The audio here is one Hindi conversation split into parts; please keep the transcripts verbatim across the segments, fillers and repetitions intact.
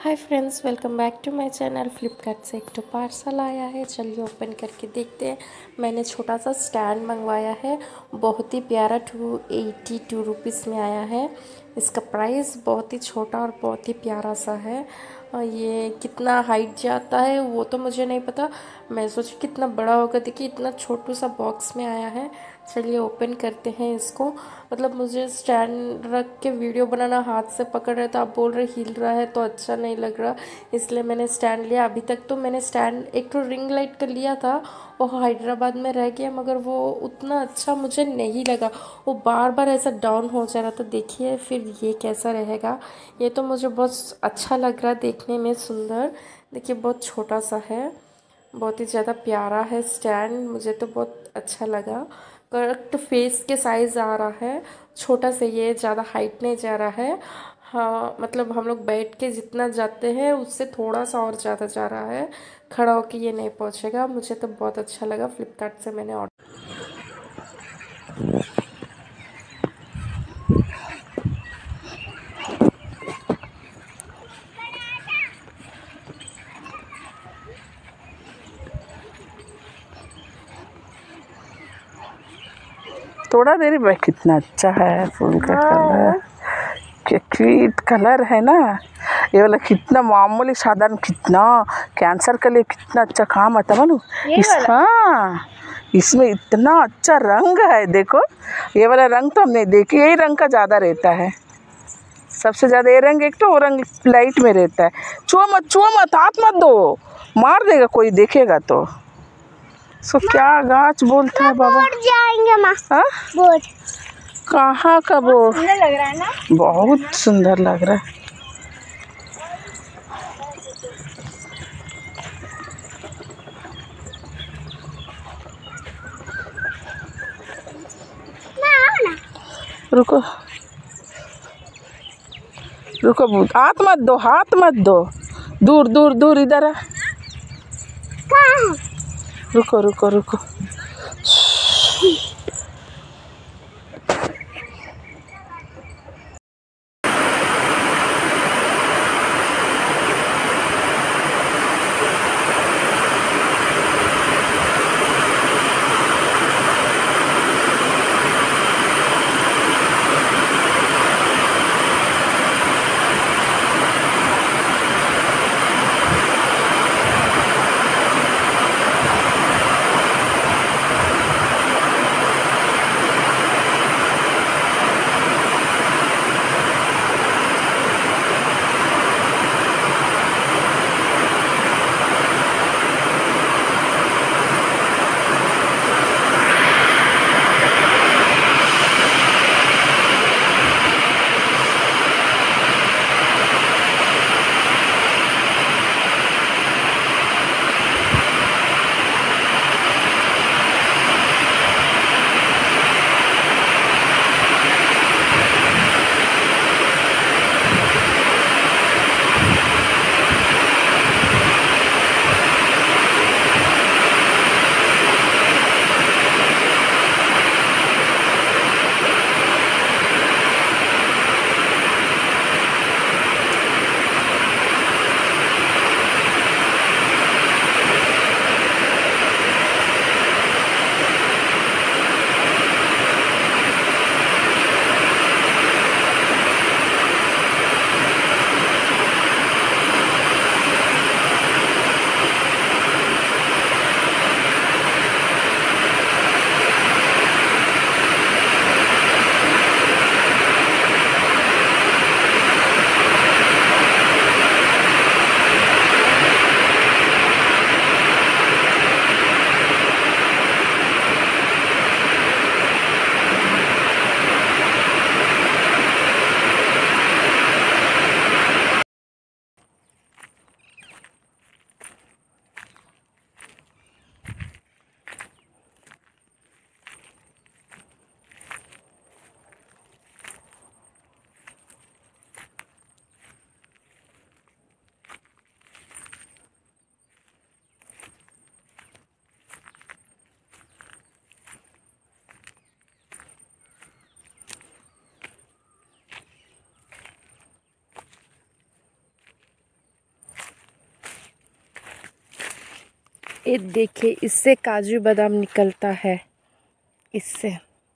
Hi friends, welcome back to my channel. Flipkart से एक तो पार्सल आया है, चलिए ओपन करके देखते हैं। मैंने छोटा सा स्टैंड मंगवाया है, बहुत ही प्यारा, टू एटी टू रुपीज़ में आया है। इसका प्राइस बहुत ही छोटा और बहुत ही प्यारा सा है। और ये कितना हाइट जाता है वो तो मुझे नहीं पता, मैं सोची कितना बड़ा होगा। देखिए इतना छोटू सा बॉक्स में आया है। चलिए ओपन करते हैं इसको। मतलब मुझे स्टैंड रख के वीडियो बनाना, हाथ से पकड़ रहे तो आप बोल रहे हिल रहा है तो अच्छा नहीं लग रहा, इसलिए मैंने स्टैंड लिया। अभी तक तो मैंने स्टैंड एक तो रिंग लाइट का लिया था, वो हैदराबाद में रह गया, मगर वो उतना अच्छा मुझे नहीं लगा, वो बार बार ऐसा डाउन हो जा रहा था। देखिए फिर ये कैसा रहेगा। ये तो मुझे बहुत अच्छा लग रहा है देखने में, सुंदर। देखिए बहुत छोटा सा है, बहुत ही ज़्यादा प्यारा है स्टैंड, मुझे तो बहुत अच्छा लगा। करेक्ट फेस के साइज़ आ रहा है, छोटा से, ये ज़्यादा हाइट नहीं जा रहा है। हाँ मतलब हम लोग बैठ के जितना जाते हैं उससे थोड़ा सा और ज़्यादा जा रहा है, खड़ा होके ये नहीं पहुँचेगा। मुझे तो बहुत अच्छा लगा, फ्लिपकार्ट से मैंने ऑर्डर। थोड़ा देरी में कितना अच्छा है फूल का कलर, क्या क्यूट कलर है ना। ये वाला कितना मामूली साधारण, कितना कैंसर के लिए कितना अच्छा काम आता मालूम। इस हाँ इसमें इतना अच्छा रंग है, देखो ये वाला रंग तो हमने देखी, यही रंग का ज़्यादा रहता है सबसे ज़्यादा। ये रंग एक तो वो रंग लाइट में रहता है। छुआ मत छुआ मत, हाथ मत दो, मार देगा कोई देखेगा तो। सो क्या गाछ बोलता है बाबा, जाएंगे माँ। हाँ बोर्ड कहाँ का बोर्ड? सुंदर लग रहा है ना, बहुत सुंदर लग रहा है। रुको रुको, हाथ मत दो, हाथ मत दो, दूर दूर दूर, इधर आ। रुको रुको रुको, ये देखिए, इससे काजू बादाम निकलता है। इससे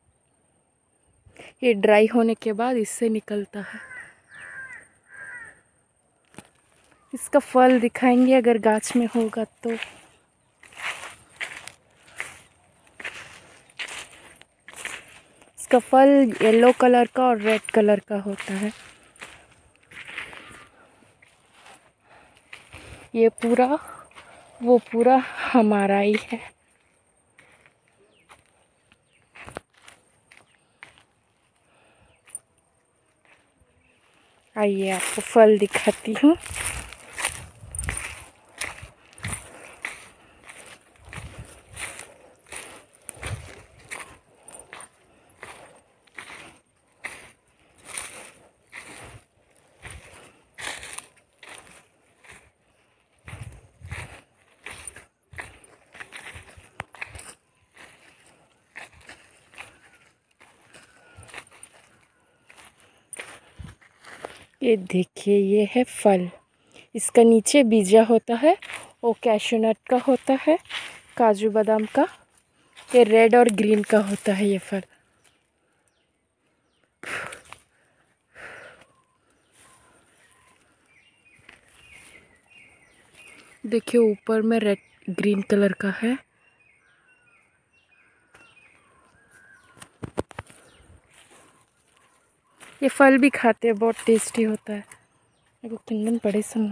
ये ड्राई होने के बाद इससे निकलता है। इसका फल दिखाएंगे अगर गाछ में होगा तो। इसका फल येलो कलर का और रेड कलर का होता है। ये पूरा वो पूरा हमारा ही है। आइए आपको फल दिखाती हूँ। ये देखिए, ये है फल। इसका नीचे बीजा होता है, वो कैशू नट का होता है, काजू बादाम का। ये रेड और ग्रीन का होता है ये फल। देखिए ऊपर में रेड ग्रीन कलर का है। ये फल भी खाते हैं, बहुत टेस्टी होता है। देखो किंगन पड़े समय।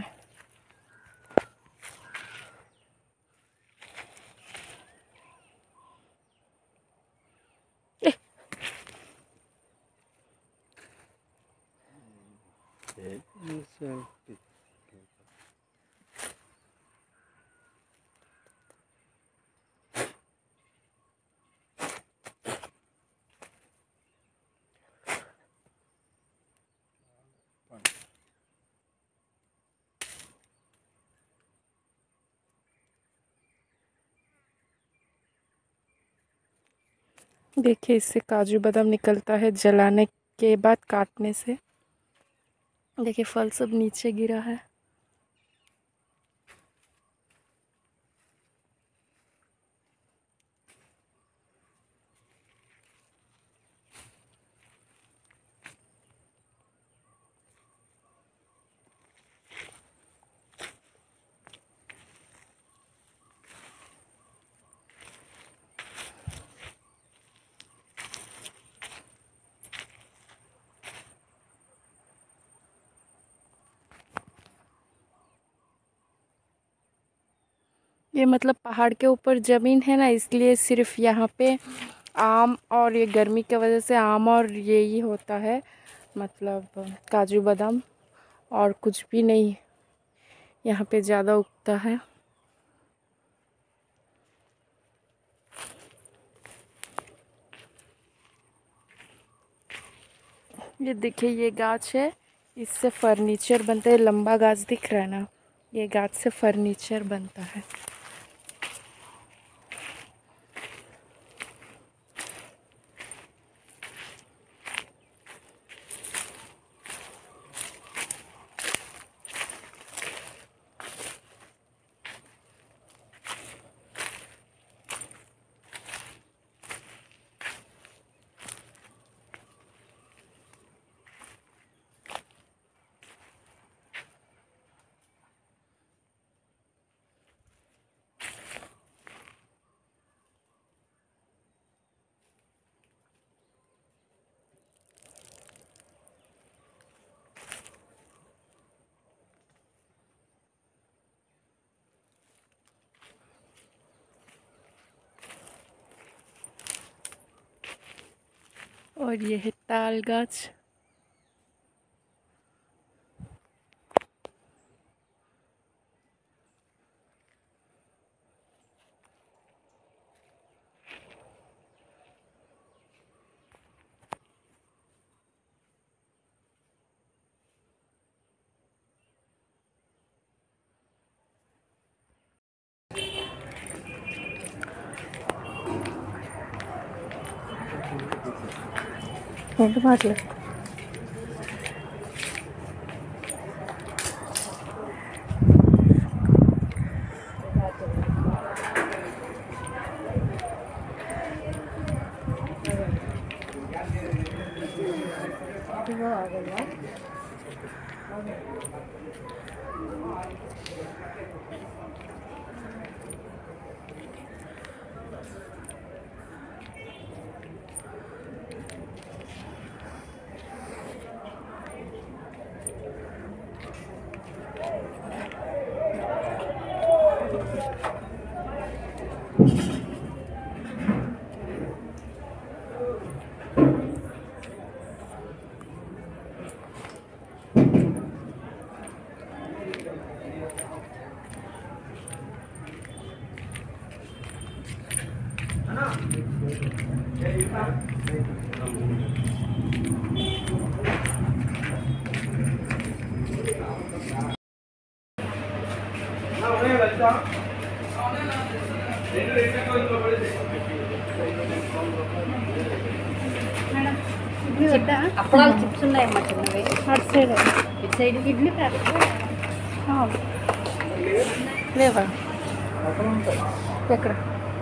देखिए इससे काजू बादाम निकलता है जलाने के बाद, काटने से। देखिए फल सब नीचे गिरा है। ये मतलब पहाड़ के ऊपर ज़मीन है ना, इसलिए सिर्फ यहाँ पे आम, और ये गर्मी की वजह से आम और ये ही होता है, मतलब काजू बादाम, और कुछ भी नहीं यहाँ पे ज़्यादा उगता है। ये देखिए, ये गाछ है, इससे फर्नीचर बनता है। लंबा गाछ दिख रहा है ना, ये गाछ से फर्नीचर बनता है। और ये है ताल गाछ। फोटो मार ले। అప్పడాలు చిప్స్ ఉన్నాయమ్మా చిన్నవి అటు సైడ్ ఇటు సైడ్ ఇడ్లీ లేవా ఎక్కడ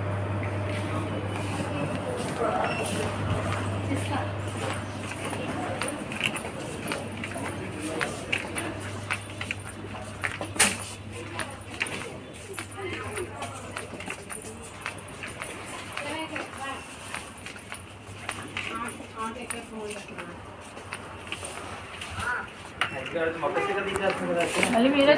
మళ్ళీ మీరే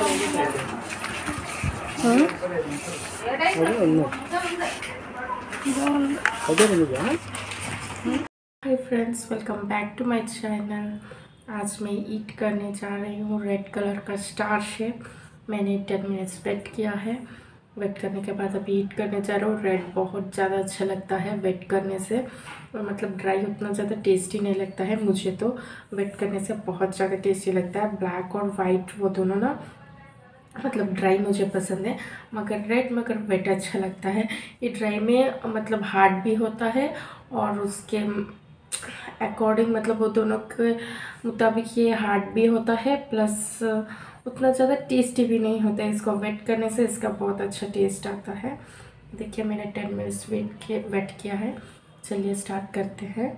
hi friends, welcome back to my channel. आज मैं ईट करने जा रही हूँ रेड कलर का स्टार शेप। मैंने टेन मिनट्स वेट किया है। वेट करने के बाद अभी ईट करने जा रहा हूँ। रेड बहुत ज़्यादा अच्छा लगता है वेट करने से, और मतलब ड्राई उतना ज़्यादा टेस्टी नहीं लगता है। मुझे तो वेट करने से बहुत ज़्यादा टेस्टी लगता है। ब्लैक और वाइट वो दोनों ना, मतलब ड्राई मुझे पसंद है, मगर रेड मगर वेट अच्छा लगता है। ये ड्राई में मतलब हार्ड भी होता है और उसके अकॉर्डिंग मतलब वो दोनों के मुताबिक ये हार्ड भी होता है, प्लस उतना ज़्यादा टेस्टी भी नहीं होता है। इसको वेट करने से इसका बहुत अच्छा टेस्ट आता है। देखिए मैंने टेन मिनट्स वेट किया वेट किया है। चलिए स्टार्ट करते हैं।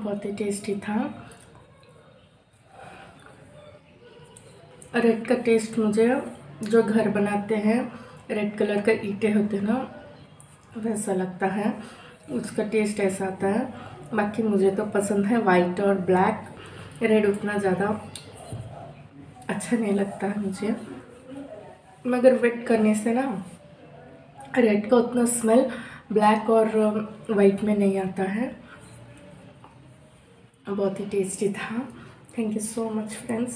बहुत ही टेस्टी था। रेड का टेस्ट मुझे जो घर बनाते हैं रेड कलर का ईंटें होते हैं ना वैसा लगता है, उसका टेस्ट ऐसा आता है। बाकी मुझे तो पसंद है वाइट और ब्लैक, रेड उतना ज़्यादा अच्छा नहीं लगता है मुझे, मगर वेट करने से ना रेड का उतना स्मेल ब्लैक और वाइट में नहीं आता है। बहुत ही टेस्टी था। Thank you so much friends.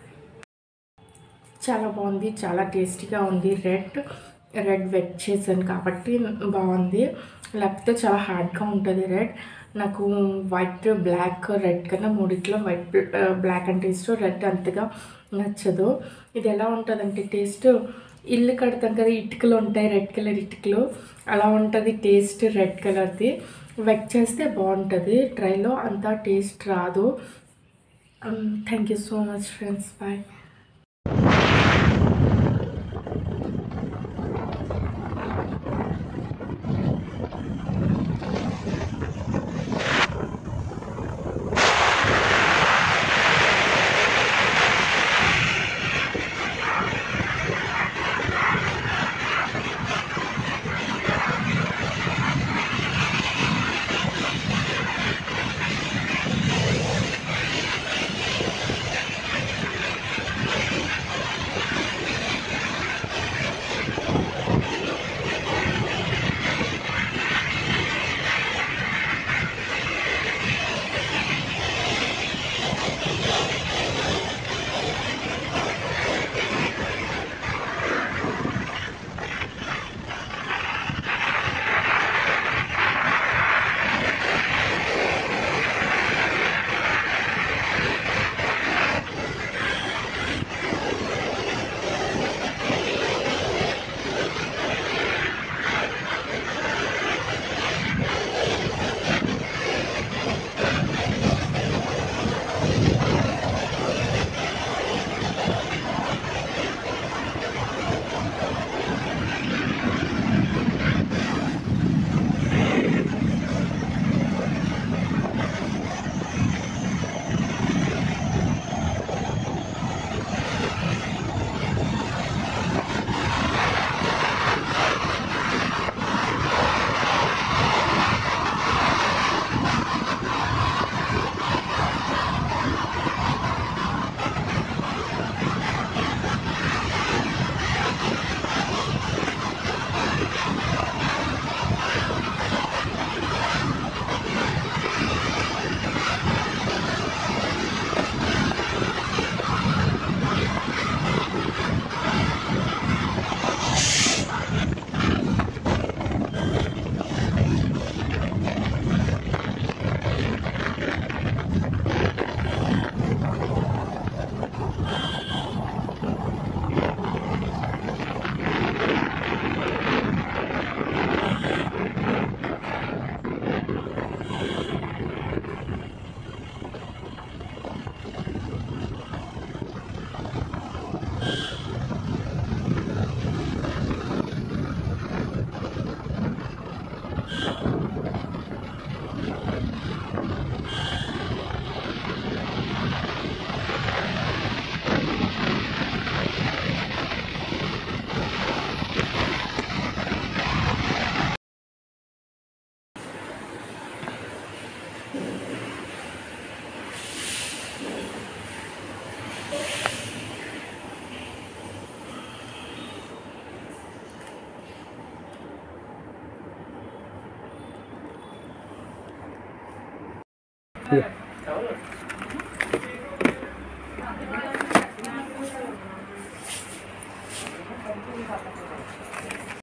చాలా బాగుంది, చాలా టేస్టీగా ఉంది. రెడ్ రెడ్ వెట్ చేశాను కాబట్టి బాగుంది, లేకపోతే చాలా హార్డ్గా ఉంటుంది రెడ్. నాకు వైట్ బ్లాక్ రెడ్ కన్నా మూడిట్లో వైట్ బ్లాక్ అంటే ఇష్టం, రెడ్ అంతగా నచ్చదు. ఇది ఎలా ఉంటుందంటే టేస్ట్, ఇల్లు కడతాం కదా ఇటుకలు ఉంటాయి రెడ్ కలర్ ఇటుకలు, అలా ఉంటుంది టేస్ట్ రెడ్ కలర్ది. వెట్ చేస్తే బాగుంటుంది, డ్రైలో అంత టేస్ట్ రాదు. Thank you so much friends, bye. Yeah.